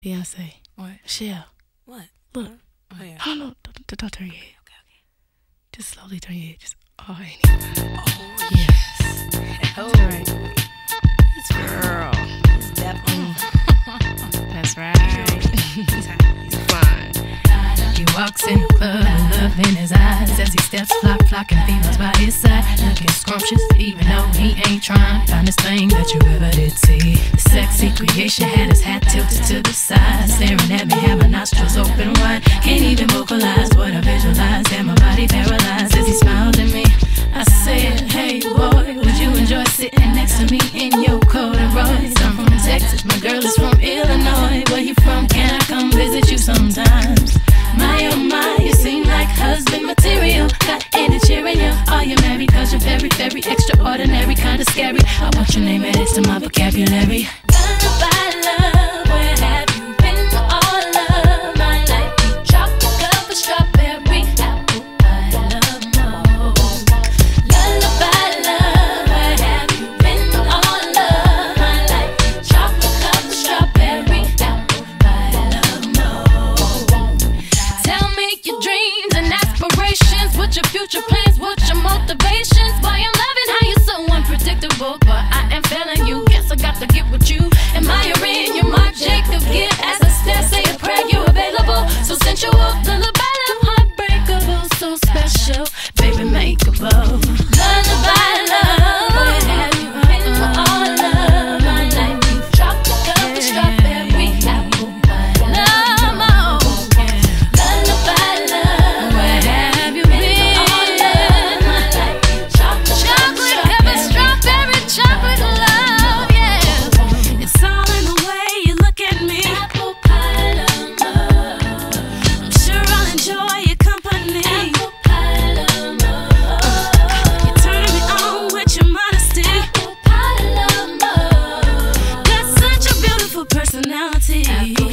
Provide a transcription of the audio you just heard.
Beyonce. What? Michelle. What? Look. Oh, yeah. I don't know. Don't turn your head. Okay. Just slowly turn your head. Just, oh, I ain't even. Oh, Yes. Oh. That's right. Girl. That's right. He's fine. He walks in the club with love in his eyes as he steps flocking females by his side, looking scrumptious even though he ain't trying. Finest thing that you ever did see. The sexy creation had his hat tilted to the side, staring at me, had my nostrils open wide. Can't even vocalize what I visualize, and my body paralyzed as he smiled at me. I said, hey boy, would you enjoy sitting next to me in your corduroys? I'm from Texas, my girl is from Illinois. Where you from? Can I come visit you sometimes? My oh my, you seem like husband material. Got any cheering you? Are you married? Cause you're very, very extraordinary, kinda scary. I want your name added to my vocabulary. Lullaby love, where have you been all of my life? Chocolate covered strawberry apple pie love more. Lullaby love, where have you been all of my life? Chocolate covered strawberry apple pie love more. Tell me your dreams and aspirations, what your future plans, what your motivations. Boy, I'm loving how you're so unpredictable, but I am feeling you. Guess I got to get with you. Admiring your Marc Jacob gift. As I stare, say a prayer, you available. So sensual, lullaby love, heartbreakable, so special, baby makeable. Lullaby love, where have you been all of my life? Chocolate covered strawberry apple pie love more. Lullaby love, where have you been all of my life? Chocolate covered strawberry chocolate love, yeah. It's all in the way you look at me. Apple pie love more. I'm sure I'll enjoy your company. Apple pie love more. You turn me on with your modesty. Apple pie love more. Got such a beautiful personality.